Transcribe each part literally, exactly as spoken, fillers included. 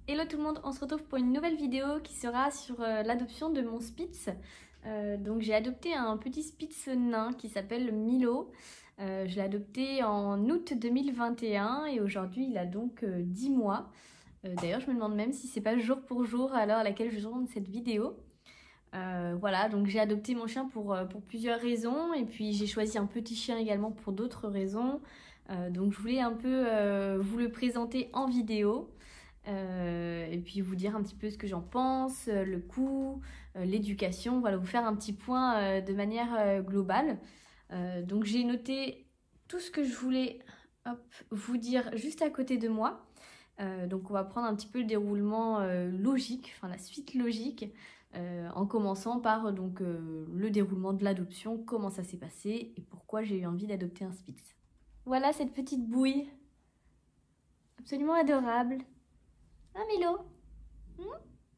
Hello tout le monde, on se retrouve pour une nouvelle vidéo qui sera sur euh, l'adoption de mon Spitz. Euh, donc j'ai adopté un petit Spitz nain qui s'appelle Milo. Euh, je l'ai adopté en août deux mille vingt et un et aujourd'hui il a donc euh, dix mois. Euh, D'ailleurs je me demande même si c'est pas jour pour jour à l'heure à laquelle je tourne cette vidéo. Euh, voilà, donc j'ai adopté mon chien pour, euh, pour plusieurs raisons et puis j'ai choisi un petit chien également pour d'autres raisons. Euh, donc je voulais un peu euh, vous le présenter en vidéo. Euh, et puis vous dire un petit peu ce que j'en pense, euh, le coût, euh, l'éducation, voilà, vous faire un petit point euh, de manière euh, globale. Euh, donc j'ai noté tout ce que je voulais hop, vous dire juste à côté de moi. Euh, donc on va prendre un petit peu le déroulement euh, logique, enfin la suite logique, euh, en commençant par donc euh, le déroulement de l'adoption, comment ça s'est passé et pourquoi j'ai eu envie d'adopter un Spitz. Voilà cette petite bouille, absolument adorable. Ah Milo. Hmm.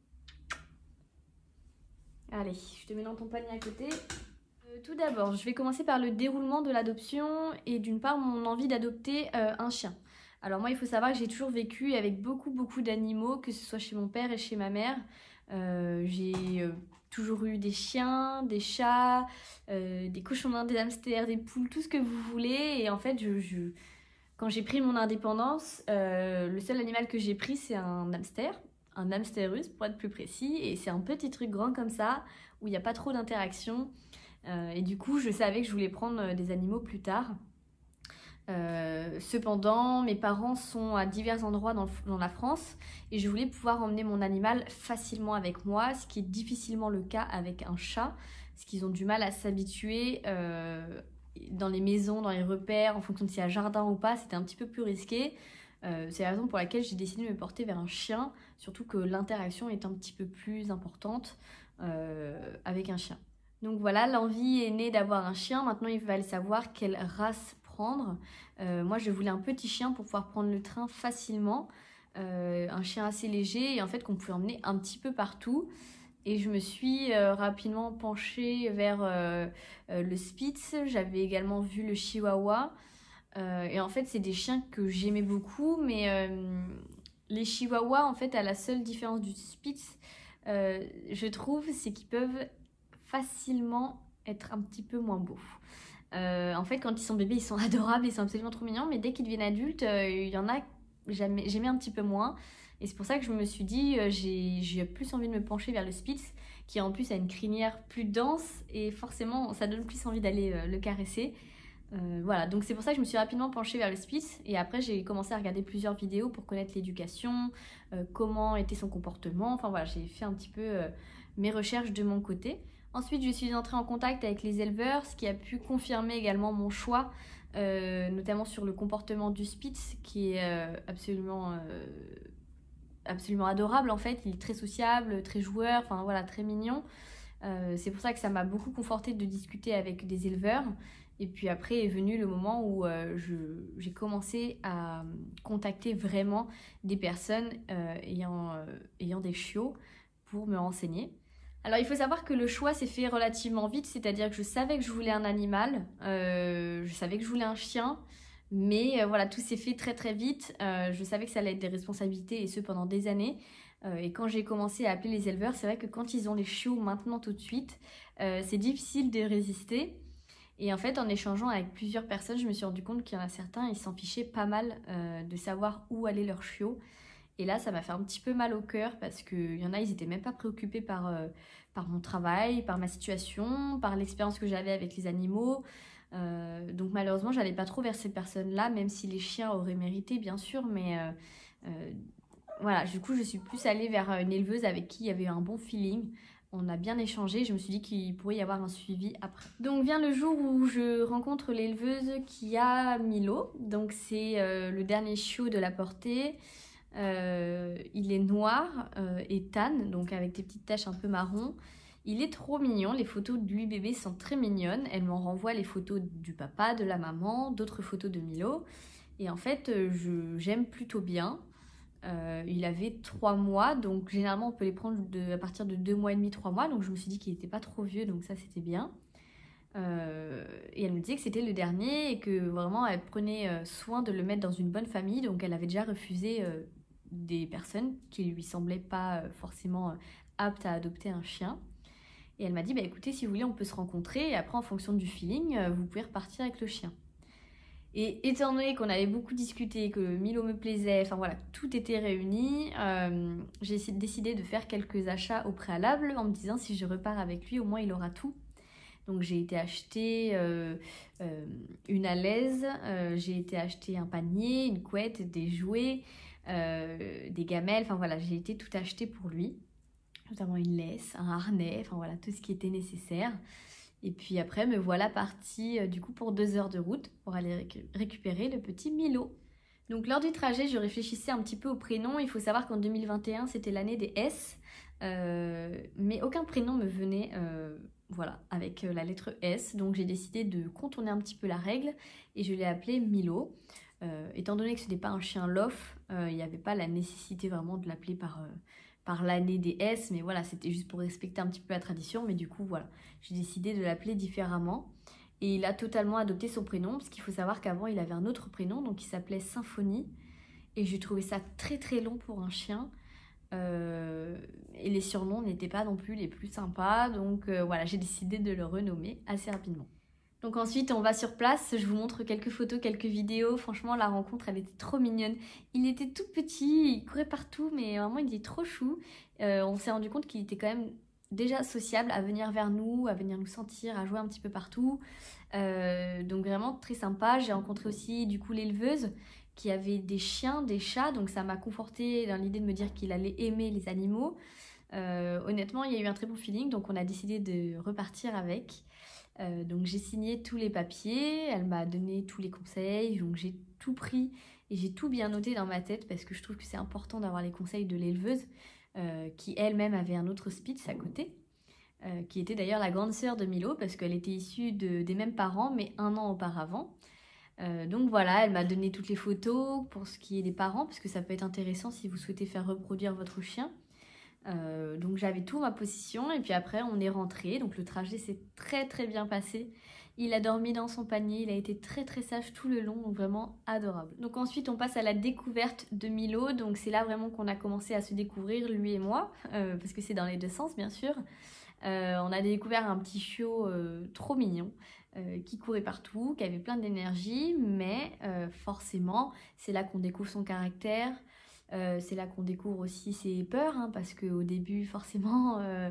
Allez, je te mets dans ton panier à côté. Euh, tout d'abord, je vais commencer par le déroulement de l'adoption et d'une part mon envie d'adopter euh, un chien. Alors moi, il faut savoir que j'ai toujours vécu avec beaucoup beaucoup d'animaux, que ce soit chez mon père et chez ma mère. Euh, j'ai euh, toujours eu des chiens, des chats, euh, des cochons d'Inde, des hamsters, des poules, tout ce que vous voulez. Et en fait, je, je... quand j'ai pris mon indépendance, euh, le seul animal que j'ai pris, c'est un hamster. Un hamster russe pour être plus précis, et c'est un petit truc grand comme ça où il n'y a pas trop d'interaction. Euh, et du coup, je savais que je voulais prendre des animaux plus tard. Euh, cependant, mes parents sont à divers endroits dans, dans la France et je voulais pouvoir emmener mon animal facilement avec moi, ce qui est difficilement le cas avec un chat, parce qu'ils ont du mal à s'habituer euh, dans les maisons, dans les repères, en fonction de s'il y a jardin ou pas, c'était un petit peu plus risqué. Euh, c'est la raison pour laquelle j'ai décidé de me porter vers un chien, surtout que l'interaction est un petit peu plus importante euh, avec un chien. Donc voilà, l'envie est née d'avoir un chien. Maintenant, il fallait savoir quelle race prendre. Euh, moi, je voulais un petit chien pour pouvoir prendre le train facilement. Euh, un chien assez léger et en fait qu'on pouvait emmener un petit peu partout. Et je me suis euh, rapidement penchée vers euh, euh, le Spitz. J'avais également vu le Chihuahua. Euh, et en fait, c'est des chiens que j'aimais beaucoup, mais euh, les Chihuahuas, en fait, à la seule différence du Spitz, euh, je trouve, c'est qu'ils peuvent facilement être un petit peu moins beaux. Euh, en fait, quand ils sont bébés, ils sont adorables, ils sont absolument trop mignons, mais dès qu'ils deviennent adultes, euh, il y en a j'aimais un petit peu moins. Et c'est pour ça que je me suis dit, euh, j'ai plus envie de me pencher vers le Spitz, qui en plus a une crinière plus dense, et forcément, ça donne plus envie d'aller euh, le caresser. Euh, voilà, donc c'est pour ça que je me suis rapidement penchée vers le Spitz et après j'ai commencé à regarder plusieurs vidéos pour connaître l'éducation, euh, comment était son comportement, enfin voilà, j'ai fait un petit peu euh, mes recherches de mon côté. Ensuite, je suis entrée en contact avec les éleveurs, ce qui a pu confirmer également mon choix, euh, notamment sur le comportement du Spitz qui est euh, absolument, euh, absolument adorable en fait, il est très sociable, très joueur, enfin voilà, très mignon. Euh, c'est pour ça que ça m'a beaucoup conforté de discuter avec des éleveurs. Et puis après est venu le moment où euh, j'ai commencé à contacter vraiment des personnes euh, ayant, euh, ayant des chiots pour me renseigner. Alors il faut savoir que le choix s'est fait relativement vite, c'est-à-dire que je savais que je voulais un animal, euh, je savais que je voulais un chien, mais euh, voilà, tout s'est fait très très vite. Euh, je savais que ça allait être des responsabilités et ce pendant des années. Euh, et quand j'ai commencé à appeler les éleveurs, c'est vrai que quand ils ont les chiots maintenant tout de suite, euh, c'est difficile de résister. Et en fait, en échangeant avec plusieurs personnes, je me suis rendu compte qu'il y en a certains, ils s'en fichaient pas mal euh, de savoir où allaient leurs chiots. Et là, ça m'a fait un petit peu mal au cœur parce qu'il y en a, ils étaient même pas préoccupés par, euh, par mon travail, par ma situation, par l'expérience que j'avais avec les animaux. Euh, donc malheureusement, j'allais pas trop vers ces personnes-là, même si les chiens auraient mérité, bien sûr. Mais euh, euh, voilà, du coup, je suis plus allée vers une éleveuse avec qui il y avait eu un bon feeling. On a bien échangé, je me suis dit qu'il pourrait y avoir un suivi après. Donc vient le jour où je rencontre l'éleveuse qui a Milo. Donc c'est euh, le dernier chiot de la portée. Euh, il est noir euh, et tan, donc avec des petites taches un peu marron. Il est trop mignon, les photos de lui bébé sont très mignonnes. Elle m'en renvoie les photos du papa, de la maman, d'autres photos de Milo. Et en fait, j'aime plutôt bien. Euh, il avait trois mois, donc généralement on peut les prendre de, à partir de deux mois et demi, trois mois. Donc je me suis dit qu'il n'était pas trop vieux, donc ça c'était bien. Euh, et elle me disait que c'était le dernier et que vraiment elle prenait soin de le mettre dans une bonne famille, donc elle avait déjà refusé euh, des personnes qui lui semblaient pas euh, forcément euh, aptes à adopter un chien. Et elle m'a dit, bah écoutez, si vous voulez, on peut se rencontrer et après, en fonction du feeling, euh, vous pouvez repartir avec le chien. Et étant donné qu'on avait beaucoup discuté, que Milo me plaisait, enfin voilà, tout était réuni, euh, j'ai décidé de faire quelques achats au préalable en me disant si je repars avec lui, au moins il aura tout. Donc j'ai été acheter euh, euh, une alaise, euh, j'ai été acheter un panier, une couette, des jouets, euh, des gamelles, enfin voilà, j'ai été tout acheter pour lui, notamment une laisse, un harnais, enfin voilà, tout ce qui était nécessaire. Et puis après, me voilà partie euh, du coup pour deux heures de route pour aller récu- récupérer le petit Milo. Donc lors du trajet, je réfléchissais un petit peu au prénom. Il faut savoir qu'en deux mille vingt et un, c'était l'année des S. Euh, mais aucun prénom me venait euh, voilà, avec euh, la lettre S. Donc j'ai décidé de contourner un petit peu la règle et je l'ai appelé Milo. Euh, étant donné que ce n'est pas un chien lof, euh, il n'y avait pas la nécessité vraiment de l'appeler par, euh, par l'année des S. Mais voilà, c'était juste pour respecter un petit peu la tradition. Mais du coup, voilà, j'ai décidé de l'appeler différemment. Et il a totalement adopté son prénom, parce qu'il faut savoir qu'avant, il avait un autre prénom, donc il s'appelait Symphonie. Et j'ai trouvé ça très très long pour un chien. Euh, et les surnoms n'étaient pas non plus les plus sympas, donc euh, voilà, j'ai décidé de le renommer assez rapidement. Donc ensuite, on va sur place, je vous montre quelques photos, quelques vidéos. Franchement, la rencontre, elle était trop mignonne. Il était tout petit, il courait partout, mais vraiment, il était trop chou. Euh, on s'est rendu compte qu'il était quand même déjà sociable à venir vers nous, à venir nous sentir, à jouer un petit peu partout. Euh, donc vraiment très sympa. J'ai rencontré aussi du coup l'éleveuse qui avait des chiens, des chats, donc ça m'a confortée dans l'idée de me dire qu'il allait aimer les animaux. Euh, honnêtement, il y a eu un très bon feeling, donc on a décidé de repartir avec. Euh, donc j'ai signé tous les papiers, elle m'a donné tous les conseils, donc j'ai tout pris et j'ai tout bien noté dans ma tête parce que je trouve que c'est important d'avoir les conseils de l'éleveuse euh, qui elle-même avait un autre Spitz à côté, euh, qui était d'ailleurs la grande sœur de Milo parce qu'elle était issue de, des mêmes parents mais un an auparavant. Euh, donc voilà, elle m'a donné toutes les photos pour ce qui est des parents parce que ça peut être intéressant si vous souhaitez faire reproduire votre chien. Euh, donc j'avais tout ma position et puis après on est rentré, donc le trajet s'est très très bien passé. Il a dormi dans son panier, il a été très très sage tout le long, donc vraiment adorable. Donc ensuite on passe à la découverte de Milo, donc c'est là vraiment qu'on a commencé à se découvrir lui et moi, euh, parce que c'est dans les deux sens bien sûr. Euh, on a découvert un petit chiot euh, trop mignon euh, qui courait partout, qui avait plein d'énergie, mais euh, forcément c'est là qu'on découvre son caractère. Euh, c'est là qu'on découvre aussi ses peurs, hein, parce qu'au début, forcément, euh,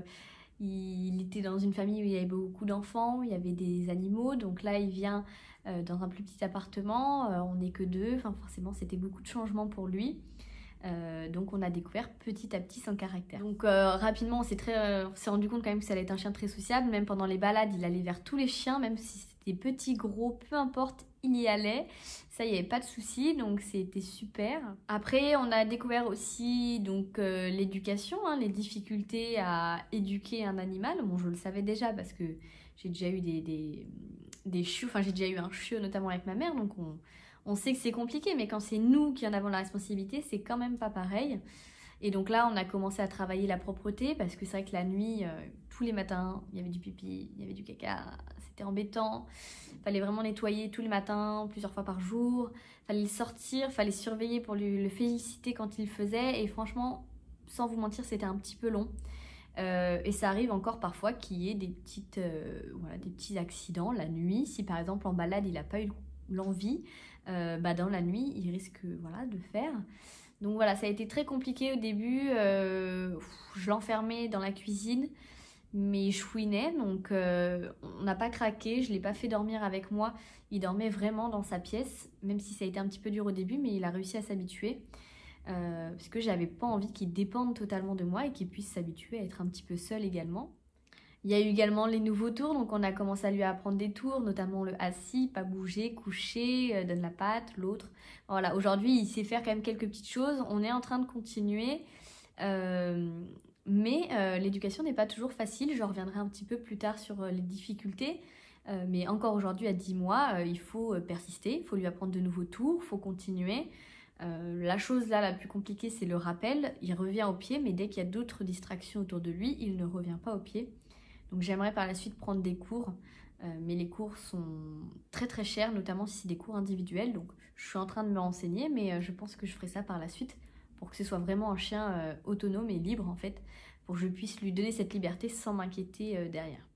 il était dans une famille où il y avait beaucoup d'enfants, il y avait des animaux, donc là, il vient euh, dans un plus petit appartement, euh, on n'est que deux, enfin, forcément, c'était beaucoup de changements pour lui. Euh, donc on a découvert petit à petit son caractère. Donc euh, rapidement on s'est très, euh, on s'est rendu compte quand même que ça allait être un chien très sociable. Même pendant les balades il allait vers tous les chiens, même si c'était petit, gros, peu importe, il y allait. Ça, il n'y avait pas de souci, donc c'était super. Après on a découvert aussi donc euh, l'éducation, hein, les difficultés à éduquer un animal. Bon, je le savais déjà parce que j'ai déjà eu des, des, des chiots, enfin j'ai déjà eu un chiot notamment avec ma mère, donc on On sait que c'est compliqué, mais quand c'est nous qui en avons la responsabilité, c'est quand même pas pareil. Et donc là, on a commencé à travailler la propreté parce que c'est vrai que la nuit, euh, tous les matins, il y avait du pipi, il y avait du caca, c'était embêtant. Il fallait vraiment nettoyer tous les matins, plusieurs fois par jour. Il fallait le sortir, il fallait surveiller pour lui, le féliciter quand il le faisait. Et franchement, sans vous mentir, c'était un petit peu long. Euh, et ça arrive encore parfois qu'il y ait des, petites, euh, voilà, des petits accidents la nuit. Si par exemple en balade, il n'a pas eu l'envie, euh, bah dans la nuit, il risque voilà, de faire. Donc voilà, ça a été très compliqué au début. Euh, je l'enfermais dans la cuisine, mais il chouinait, donc euh, on n'a pas craqué. Je ne l'ai pas fait dormir avec moi. Il dormait vraiment dans sa pièce, même si ça a été un petit peu dur au début, mais il a réussi à s'habituer. Euh, parce que j'avais pas envie qu'il dépende totalement de moi et qu'il puisse s'habituer à être un petit peu seul également. Il y a eu également les nouveaux tours, donc on a commencé à lui apprendre des tours, notamment le assis, pas bouger, coucher, euh, donne la patte, l'autre. Voilà, aujourd'hui il sait faire quand même quelques petites choses, on est en train de continuer, euh, mais euh, l'éducation n'est pas toujours facile, je reviendrai un petit peu plus tard sur euh, les difficultés, euh, mais encore aujourd'hui à dix mois, euh, il faut euh, persister, il faut lui apprendre de nouveaux tours, il faut continuer. Euh, la chose là la plus compliquée c'est le rappel, il revient au pied, mais dès qu'il y a d'autres distractions autour de lui, il ne revient pas au pied. Donc j'aimerais par la suite prendre des cours, euh, mais les cours sont très très chers, notamment si c'est des cours individuels. Donc je suis en train de me renseigner, mais euh, je pense que je ferai ça par la suite pour que ce soit vraiment un chien euh, autonome et libre en fait, pour que je puisse lui donner cette liberté sans m'inquiéter euh, derrière.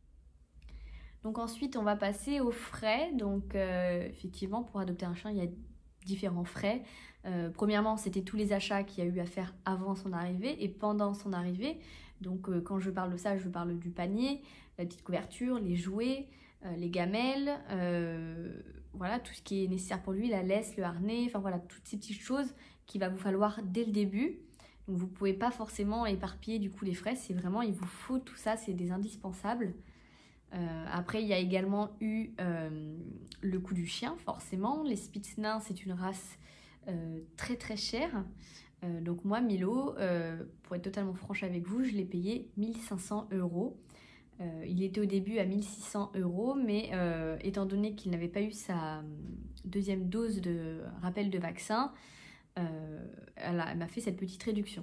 Donc ensuite, on va passer aux frais. Donc euh, effectivement, pour adopter un chien, il y a différents frais. Euh, premièrement, c'était tous les achats qu'il y a eu à faire avant son arrivée et pendant son arrivée. Donc euh, quand je parle de ça, je parle du panier, la petite couverture, les jouets, euh, les gamelles, euh, voilà, tout ce qui est nécessaire pour lui, la laisse, le harnais, enfin voilà, toutes ces petites choses qu'il va vous falloir dès le début. Donc vous ne pouvez pas forcément éparpiller du coup les frais, c'est vraiment, il vous faut tout ça, c'est des indispensables. Euh, après, il y a également eu euh, le coût du chien, forcément. Les Spitz nains, c'est une race euh, très très chère. Euh, donc moi, Milo, euh, pour être totalement franche avec vous, je l'ai payé mille cinq cents euros. Euh, il était au début à mille six cents euros, mais euh, étant donné qu'il n'avait pas eu sa deuxième dose de rappel de vaccin, euh, elle, a- elle m'a fait cette petite réduction.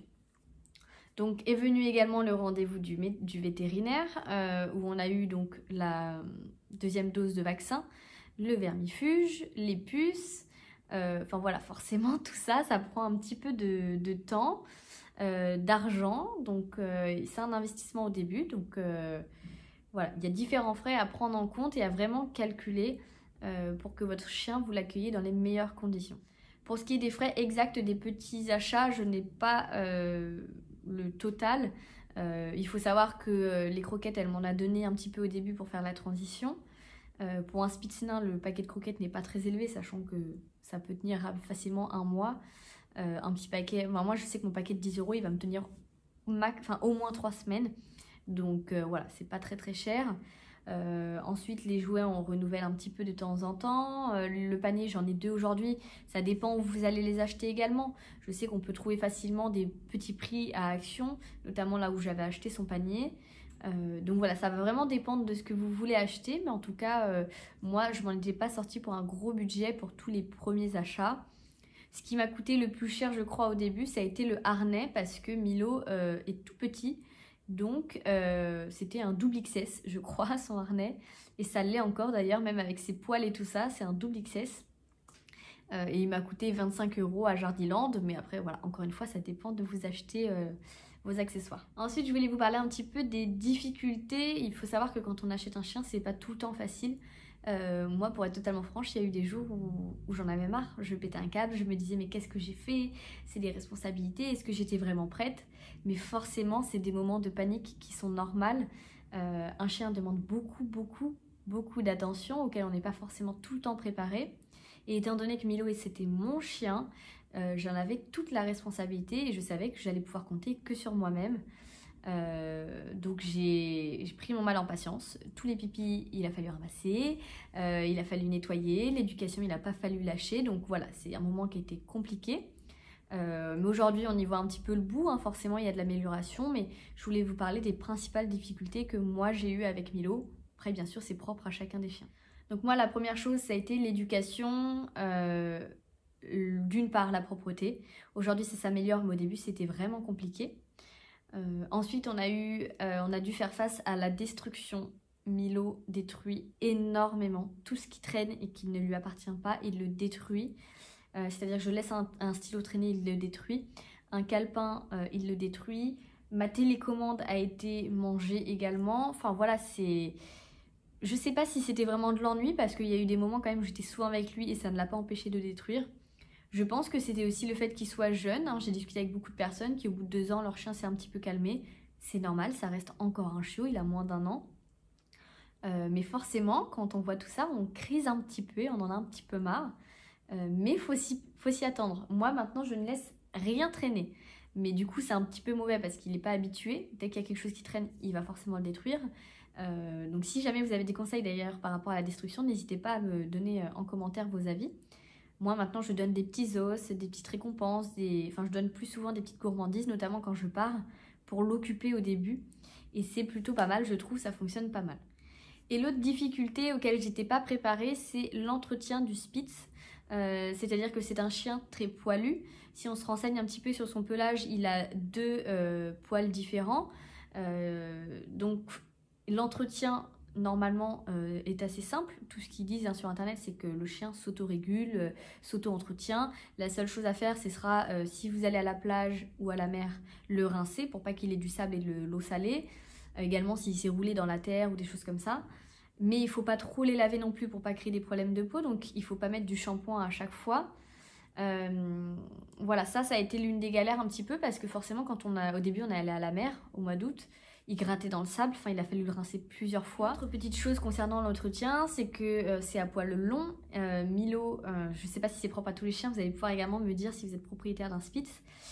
Donc est venu également le rendez-vous du, du vétérinaire euh, où on a eu donc la deuxième dose de vaccin, le vermifuge, les puces. Euh, enfin voilà, forcément tout ça, ça prend un petit peu de, de temps, euh, d'argent. Donc euh, c'est un investissement au début. Donc euh, voilà, il y a différents frais à prendre en compte et à vraiment calculer euh, pour que votre chien vous l'accueille dans les meilleures conditions. Pour ce qui est des frais exacts des petits achats, je n'ai pas euh, le total. Euh, il faut savoir que euh, les croquettes, elle m'en a donné un petit peu au début pour faire la transition. Euh, pour un Spitz nain, le paquet de croquettes n'est pas très élevé, sachant que ça peut tenir facilement un mois. Euh, un petit paquet, enfin, moi je sais que mon paquet de dix euros, il va me tenir max, enfin, au moins trois semaines. Donc euh, voilà, c'est pas très très cher. Euh, ensuite, les jouets, on renouvelle un petit peu de temps en temps. Euh, le panier, j'en ai deux aujourd'hui. Ça dépend où vous allez les acheter également. Je sais qu'on peut trouver facilement des petits prix à Action, notamment là où j'avais acheté son panier. Euh, donc voilà, ça va vraiment dépendre de ce que vous voulez acheter. Mais en tout cas, euh, moi, je m'en étais pas sortie pour un gros budget pour tous les premiers achats. Ce qui m'a coûté le plus cher, je crois, au début, ça a été le harnais parce que Milo euh, est tout petit. Donc, euh, c'était un double X S, je crois, son harnais. Et ça l'est encore d'ailleurs, même avec ses poils et tout ça, c'est un double X S. Euh, et il m'a coûté vingt-cinq euros à Jardiland. Mais après, voilà, encore une fois, ça dépend de vous acheter euh, vos accessoires. Ensuite, je voulais vous parler un petit peu des difficultés. Il faut savoir que quand on achète un chien, c'est pas tout le temps facile. Euh, moi, pour être totalement franche, il y a eu des jours où, où j'en avais marre. Je pétais un câble, je me disais mais qu'est-ce que j'ai fait? C'est des responsabilités, est-ce que j'étais vraiment prête? Mais forcément, c'est des moments de panique qui sont normales. Euh, un chien demande beaucoup, beaucoup, beaucoup d'attention auquel on n'est pas forcément tout le temps préparé. Et étant donné que Milo c'était mon chien, euh, j'en avais toute la responsabilité et je savais que j'allais pouvoir compter que sur moi-même. Euh, donc j'ai pris mon mal en patience. Tous les pipis, il a fallu ramasser, euh, il a fallu nettoyer, l'éducation, il n'a pas fallu lâcher. Donc voilà, c'est un moment qui a été compliqué. Euh, mais aujourd'hui, on y voit un petit peu le bout. Hein. Forcément, il y a de l'amélioration. Mais je voulais vous parler des principales difficultés que moi j'ai eues avec Milo. Après, bien sûr, c'est propre à chacun des chiens. Donc moi, la première chose, ça a été l'éducation. Euh, d'une part, la propreté. Aujourd'hui, ça s'améliore, mais au début, c'était vraiment compliqué. Euh, ensuite, on a, eu, euh, on a dû faire face à la destruction. Milo détruit énormément tout ce qui traîne et qui ne lui appartient pas, il le détruit. Euh, C'est-à-dire que je laisse un, un stylo traîner, il le détruit. Un calepin, euh, il le détruit. Ma télécommande a été mangée également. Enfin voilà, c'est... Je sais pas si c'était vraiment de l'ennui parce qu'il y a eu des moments quand même où j'étais souvent avec lui et ça ne l'a pas empêché de détruire. Je pense que c'était aussi le fait qu'il soit jeune. Hein. J'ai discuté avec beaucoup de personnes qui, au bout de deux ans, leur chien s'est un petit peu calmé. C'est normal, ça reste encore un chiot, il a moins d'un an. Euh, mais forcément, quand on voit tout ça, on crise un petit peu et on en a un petit peu marre. Euh, mais il faut s'y attendre. Moi, maintenant, je ne laisse rien traîner. Mais du coup, c'est un petit peu mauvais parce qu'il n'est pas habitué. Dès qu'il y a quelque chose qui traîne, il va forcément le détruire. Euh, donc si jamais vous avez des conseils d'ailleurs par rapport à la destruction, n'hésitez pas à me donner en commentaire vos avis. Moi, maintenant, je donne des petits os, des petites récompenses, des... enfin, je donne plus souvent des petites gourmandises, notamment quand je pars, pour l'occuper au début. Et c'est plutôt pas mal, je trouve, ça fonctionne pas mal. Et l'autre difficulté auquel j'étais pas préparée, c'est l'entretien du Spitz. Euh, C'est-à-dire que c'est un chien très poilu. Si on se renseigne un petit peu sur son pelage, il a deux euh, poils différents. Euh, donc, l'entretien normalement euh, est assez simple. Tout ce qu'ils disent hein, sur internet, c'est que le chien s'auto-régule, euh, s'auto-entretient. La seule chose à faire, ce sera euh, si vous allez à la plage ou à la mer, le rincer pour pas qu'il ait du sable et de l'eau salée. Euh, également s'il s'est roulé dans la terre ou des choses comme ça. Mais il faut pas trop les laver non plus pour pas créer des problèmes de peau, donc il faut pas mettre du shampoing à chaque fois. Euh, voilà, ça, ça a été l'une des galères un petit peu parce que forcément, quand on a, au début, on est allé à la mer au mois d'août, il grattait dans le sable, enfin, il a fallu le rincer plusieurs fois. Autre petite chose concernant l'entretien, c'est que euh, c'est à poil long. Euh, Milo, euh, je sais pas si c'est propre à tous les chiens, vous allez pouvoir également me dire si vous êtes propriétaire d'un Spitz.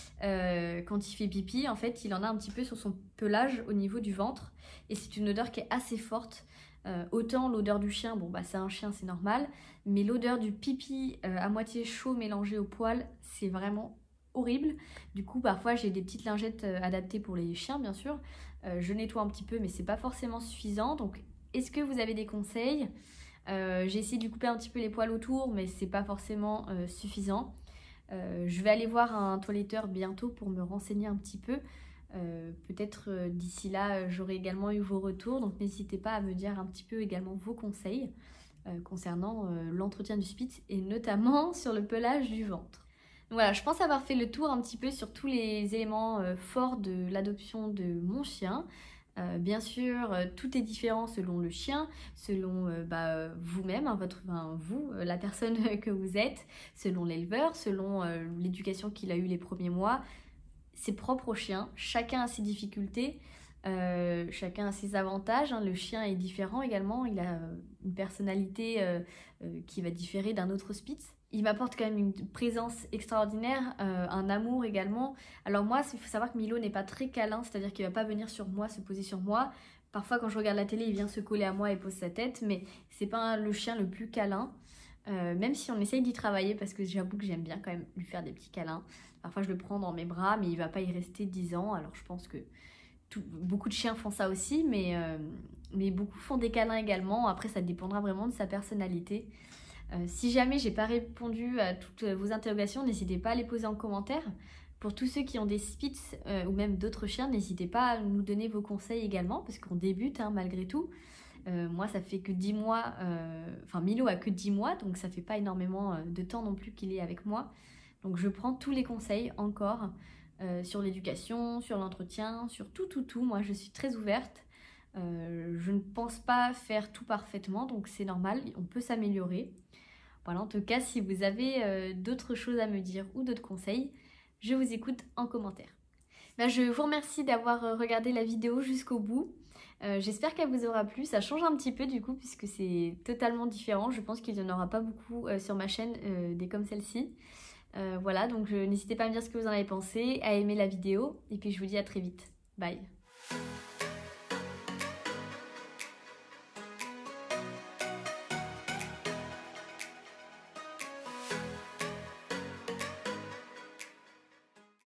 Euh, quand il fait pipi, en fait, il en a un petit peu sur son pelage au niveau du ventre et c'est une odeur qui est assez forte. Euh, autant l'odeur du chien, bon bah c'est un chien, c'est normal, mais l'odeur du pipi euh, à moitié chaud mélangé au poil, c'est vraiment horrible. Du coup, parfois j'ai des petites lingettes euh, adaptées pour les chiens, bien sûr. Euh, je nettoie un petit peu, mais c'est pas forcément suffisant. Donc, est-ce que vous avez des conseils? euh, J'ai essayé de lui couper un petit peu les poils autour, mais c'est pas forcément euh, suffisant. Euh, je vais aller voir un toiletteur bientôt pour me renseigner un petit peu. Euh, peut-être euh, d'ici là, euh, j'aurai également eu vos retours, donc n'hésitez pas à me dire un petit peu également vos conseils euh, concernant euh, l'entretien du Spitz et notamment sur le pelage du ventre. Donc voilà, je pense avoir fait le tour un petit peu sur tous les éléments euh, forts de l'adoption de mon chien. Euh, bien sûr, euh, tout est différent selon le chien, selon euh, bah, vous-même, hein, votre, enfin, vous, euh, la personne que vous êtes, selon l'éleveur, selon euh, l'éducation qu'il a eue les premiers mois. C'est propre au chien, chacun a ses difficultés, euh, chacun a ses avantages, hein. Le chien est différent également, il a une personnalité euh, euh, qui va différer d'un autre Spitz. Il m'apporte quand même une présence extraordinaire, euh, un amour également. Alors moi, il faut savoir que Milo n'est pas très câlin, c'est-à-dire qu'il ne va pas venir sur moi, se poser sur moi. Parfois quand je regarde la télé, il vient se coller à moi et pose sa tête, mais c'est pas le chien le plus câlin. Euh, même si on essaye d'y travailler, parce que j'avoue que j'aime bien quand même lui faire des petits câlins. Parfois je le prends dans mes bras, mais il va pas y rester dix ans. Alors je pense que tout, beaucoup de chiens font ça aussi, mais, euh, mais beaucoup font des câlins également. Après ça dépendra vraiment de sa personnalité. Euh, si jamais j'ai pas répondu à toutes vos interrogations, n'hésitez pas à les poser en commentaire. Pour tous ceux qui ont des Spitz euh, ou même d'autres chiens, n'hésitez pas à nous donner vos conseils également, parce qu'on débute hein, malgré tout. Euh, moi, ça fait que dix mois, euh, enfin Milo a que dix mois, donc ça fait pas énormément de temps non plus qu'il est avec moi. Donc je prends tous les conseils encore euh, sur l'éducation, sur l'entretien, sur tout, tout, tout. Moi, je suis très ouverte. Euh, je ne pense pas faire tout parfaitement, donc c'est normal, on peut s'améliorer. Voilà, en tout cas, si vous avez euh, d'autres choses à me dire ou d'autres conseils, je vous écoute en commentaire. Ben, je vous remercie d'avoir regardé la vidéo jusqu'au bout. Euh, J'espère qu'elle vous aura plu. Ça change un petit peu du coup puisque c'est totalement différent. Je pense qu'il n'y en aura pas beaucoup euh, sur ma chaîne euh, des comme celle-ci. Euh, voilà, donc n'hésitez pas à me dire ce que vous en avez pensé, à aimer la vidéo et puis je vous dis à très vite. Bye!